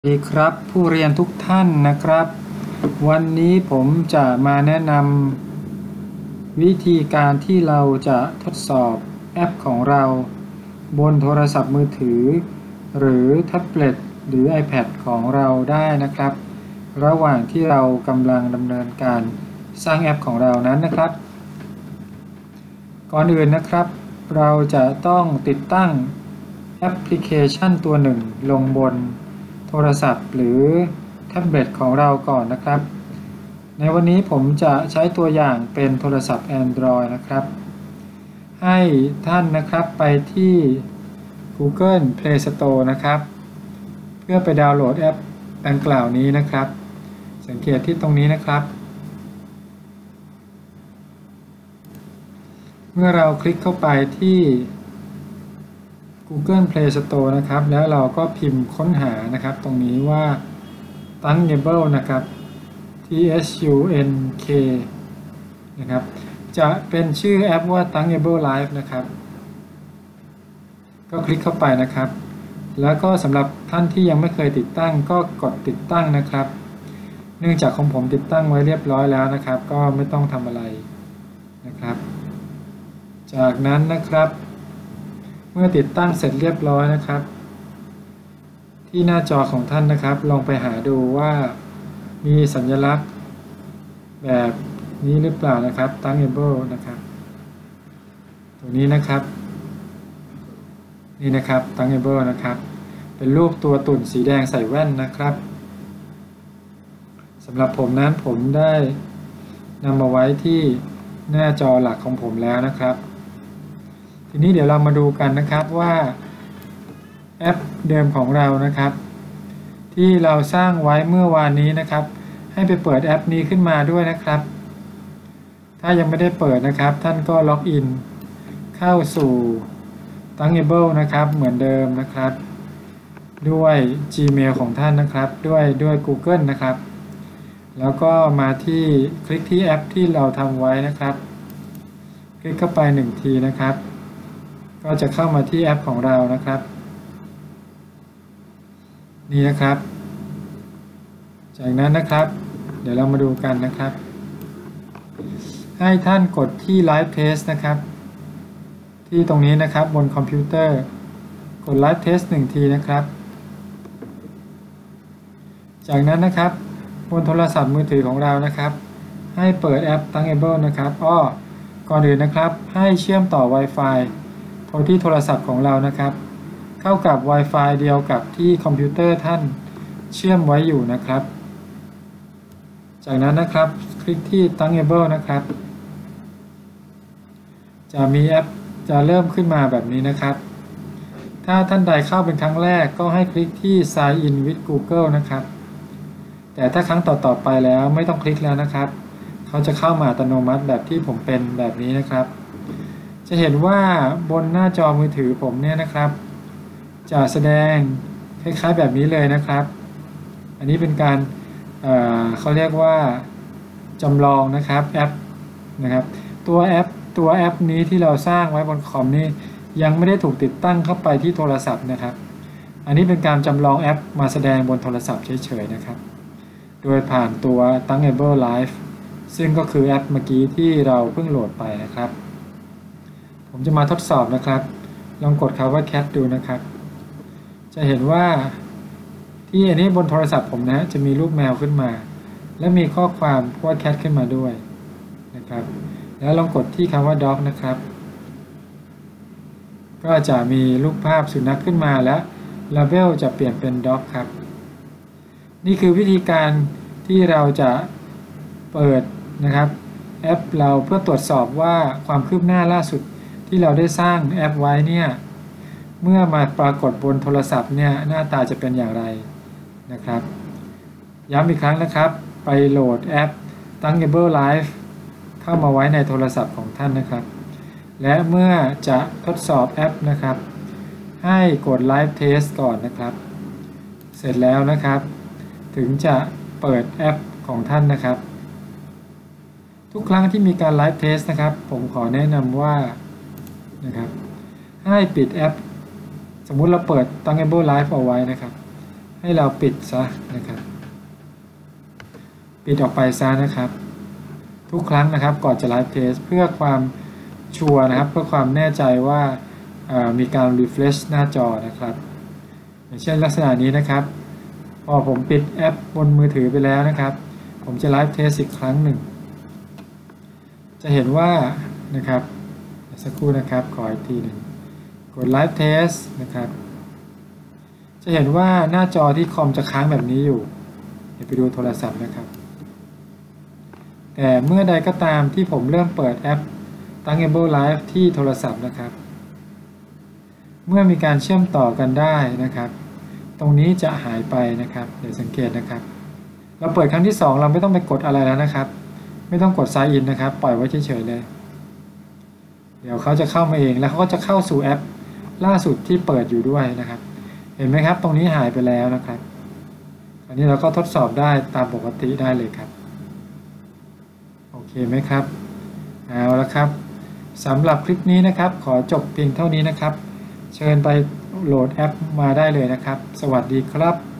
สวัสดีครับผู้เรียนทุกท่านนะครับวันนี้ผมจะมาแนะนำวิธีการที่เราจะทดสอบแอปของเราบนโทรศัพท์มือถือหรือแท็บเล็ตหรือ iPad ของเราได้นะครับระหว่างที่เรากำลังดำเนินการสร้างแอปของเรานั้นนะครับก่อนอื่นนะครับเราจะต้องติดตั้งแอปพลิเคชันตัวหนึ่งลงบนโทรศัพท์หรือแท็บเล็ตของเราก่อนนะครับในวันนี้ผมจะใช้ตัวอย่างเป็นโทรศัพท์ Android นะครับให้ท่านนะครับไปที่ Google Play Store นะครับเพื่อไปดาวน์โหลดแอปดังกล่าวนี้นะครับสังเกตที่ตรงนี้นะครับเมื่อเราคลิกเข้าไปที่ Google Play Store นะครับแล้วเราก็พิมพ์ค้นหานะครับตรงนี้ว่า Thunkable นะครับ THUNK นะครับจะเป็นชื่อแอปว่า Thunkable Live นะครับก็คลิกเข้าไปนะครับแล้วก็สำหรับท่านที่ยังไม่เคยติดตั้งก็กดติดตั้งนะครับเนื่องจากของผมติดตั้งไว้เรียบร้อยแล้วนะครับก็ไม่ต้องทำอะไรนะครับจากนั้นนะครับเมื่อติดตั้งเสร็จเรียบร้อยนะครับที่หน้าจอของท่านนะครับลองไปหาดูว่ามีสัญลักษณ์แบบนี้หรือเปล่านะครับ Thunkable นะครับตัวนี้นะครับนี่นะครับ Thunkable นะครับเป็นรูปตัวตุ่นสีแดงใส่แว่นนะครับสำหรับผมนั้นผมได้นำมาไว้ที่หน้าจอหลักของผมแล้วนะครับทีนี้เดี๋ยวเรามาดูกันนะครับว่าแอปเดิมของเรานะครับที่เราสร้างไว้เมื่อวานนี้นะครับให้ไปเปิดแอปนี้ขึ้นมาด้วยนะครับถ้ายังไม่ได้เปิดนะครับท่านก็ล็อกอินเข้าสู่ Thunkable นะครับเหมือนเดิมนะครับด้วย Gmail ของท่านนะครับด้วย Google นะครับแล้วก็มาที่คลิกที่แอปที่เราทำไว้นะครับคลิกเข้าไป1ทีนะครับก็จะเข้ามาที่แอปของเรานะครับนี่นะครับจากนั้นนะครับเดี๋ยวเรามาดูกันนะครับให้ท่านกดที่ Live Test นะครับที่ตรงนี้นะครับบนคอมพิวเตอร์กด Live Test 1ทีนะครับจากนั้นนะครับบนโทรศัพท์มือถือของเรานะครับให้เปิดแอป Thunkable นะครับก่อนอื่นนะครับให้เชื่อมต่อ Wi-Fiที่โทรศัพท์ของเรานะครับเข้ากับ Wi-Fi เดียวกับที่คอมพิวเตอร์ท่านเชื่อมไว้อยู่นะครับจากนั้นนะครับคลิกที่ Thunkable นะครับจะมีแอปจะเริ่มขึ้นมาแบบนี้นะครับถ้าท่านใดเข้าเป็นครั้งแรกก็ให้คลิกที่ Sign in with Google นะครับแต่ถ้าครั้งต่อๆไปแล้วไม่ต้องคลิกแล้วนะครับเขาจะเข้ามาอัตโนมัติแบบที่ผมเป็นแบบนี้นะครับจะเห็นว่าบนหน้าจอมือถือผมเนี่ยนะครับจะแสดงคล้ายๆแบบนี้เลยนะครับอันนี้เป็นการเขาเรียกว่าจำลองนะครับแอปนะครับตัวแอปนี้ที่เราสร้างไว้บนคอมนี่ยังไม่ได้ถูกติดตั้งเข้าไปที่โทรศัพท์นะครับอันนี้เป็นการจำลองแอปมาแสดงบนโทรศัพท์เฉยๆนะครับโดยผ่านตัว Thunkable Live ซึ่งก็คือแอปเมื่อกี้ที่เราเพิ่งโหลดไปนะครับผมจะมาทดสอบนะครับลองกดคำว่า Cat ดูนะครับจะเห็นว่าที่อันนี้บนโทรศัพท์ผมนะจะมีรูปแมวขึ้นมาและมีข้อความว่า Cat ขึ้นมาด้วยนะครับแล้วลองกดที่คำว่า Dog นะครับก็จะมีรูปภาพสุนัขขึ้นมาและ Label จะเปลี่ยนเป็น Dog ครับนี่คือวิธีการที่เราจะเปิดนะครับแอปเราเพื่อตรวจสอบว่าความคืบหน้าล่าสุดที่เราได้สร้างแอปไว้เนี่ยเมื่อมาปรากฏบนโทรศัพท์เนี่ยหน้าตาจะเป็นอย่างไรนะครับย้ำอีกครั้งนะครับไปโหลดแอป Thunkable Live เข้ามาไว้ในโทรศัพท์ของท่านนะครับและเมื่อจะทดสอบแอปนะครับให้กด Live Test ก่อนนะครับเสร็จแล้วนะครับถึงจะเปิดแอปของท่านนะครับทุกครั้งที่มีการ Live Test นะครับผมขอแนะนำว่านะครับให้ปิดแอปสมมุติเราเปิด Thunkable Live เอาไว้นะครับให้เราปิดซะนะครับปิดออกไปซะนะครับทุกครั้งนะครับก่อนจะไลฟ์เทสเพื่อความชัวร์นะครับเพื่อความแน่ใจว่ามีการ refresh หน้าจอนะครับอย่างเช่นลักษณะนี้นะครับพอผมปิดแอปบนมือถือไปแล้วนะครับผมจะไลฟ์เทสอีกครั้งหนึ่งจะเห็นว่านะครับสักครู่นะครับขออีกทีหนึ่งกดไลฟ์เทสนะครับจะเห็นว่าหน้าจอที่คอมจะค้างแบบนี้อยู่เดี๋ยวไปดูโทรศัพท์นะครับแต่เมื่อใดก็ตามที่ผมเริ่มเปิดแอป Tangable Live ที่โทรศัพท์นะครับเมื่อมีการเชื่อมต่อกันได้นะครับตรงนี้จะหายไปนะครับเดี๋ยวสังเกตนะครับเราเปิดครั้งที่2เราไม่ต้องไปกดอะไรแล้วนะครับไม่ต้องกด Sign In นะครับปล่อยไว้เฉยๆเลยเดี๋ยวเขาจะเข้ามาเองแล้วเขาก็จะเข้าสู่แอปล่าสุดที่เปิดอยู่ด้วยนะครับเห็นไหมครับตรงนี้หายไปแล้วนะครับอันนี้เราก็ทดสอบได้ตามปกติได้เลยครับโอเคไหมครับเอาละครับสำหรับคลิปนี้นะครับขอจบเพียงเท่านี้นะครับเชิญไปโหลดแอปมาได้เลยนะครับสวัสดีครับ